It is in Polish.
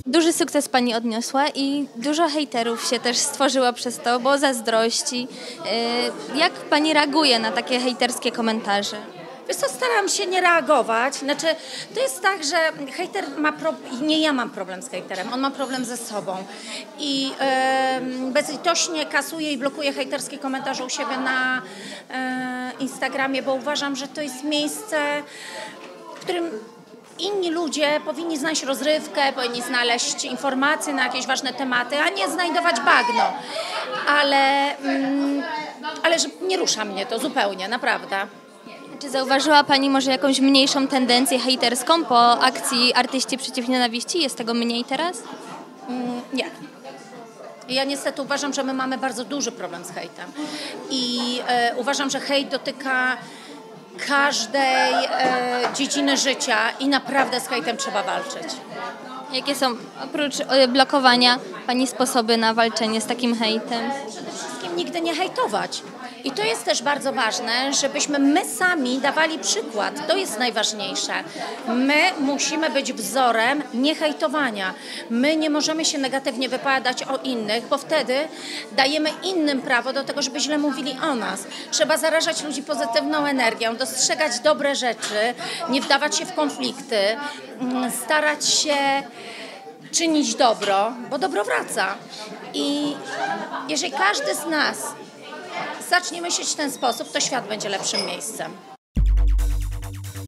Duży sukces pani odniosła i dużo hejterów się też stworzyło przez to, bo zazdrości. Jak pani reaguje na takie hejterskie komentarze? Wiesz co, staram się nie reagować. Znaczy, to jest tak, że hejter ma problem, nie ja mam problem z hejterem, on ma problem ze sobą. I bezlitośnie kasuje i blokuje hejterskie komentarze u siebie na Instagramie, bo uważam, że to jest miejsce, w którym inni ludzie powinni znaleźć rozrywkę, powinni znaleźć informacje na jakieś ważne tematy, a nie znajdować bagno. Ale że nie rusza mnie to zupełnie, naprawdę. Czy zauważyła pani może jakąś mniejszą tendencję hejterską po akcji Artyści Przeciw Nienawiści? Jest tego mniej teraz? Nie. Ja niestety uważam, że my mamy bardzo duży problem z hejtem. I uważam, że hejt dotyka każdej dziedziny życia i naprawdę z hejtem trzeba walczyć. Jakie są, oprócz blokowania, pani sposoby na walczenie z takim hejtem? Przede wszystkim nigdy nie hejtować. I to jest też bardzo ważne, żebyśmy my sami dawali przykład. To jest najważniejsze. My musimy być wzorem niehejtowania. My nie możemy się negatywnie wypowiadać o innych, bo wtedy dajemy innym prawo do tego, żeby źle mówili o nas. Trzeba zarażać ludzi pozytywną energią, dostrzegać dobre rzeczy, nie wdawać się w konflikty, starać się czynić dobro, bo dobro wraca. I jeżeli każdy z nas zacznie myśleć w ten sposób, to świat będzie lepszym miejscem.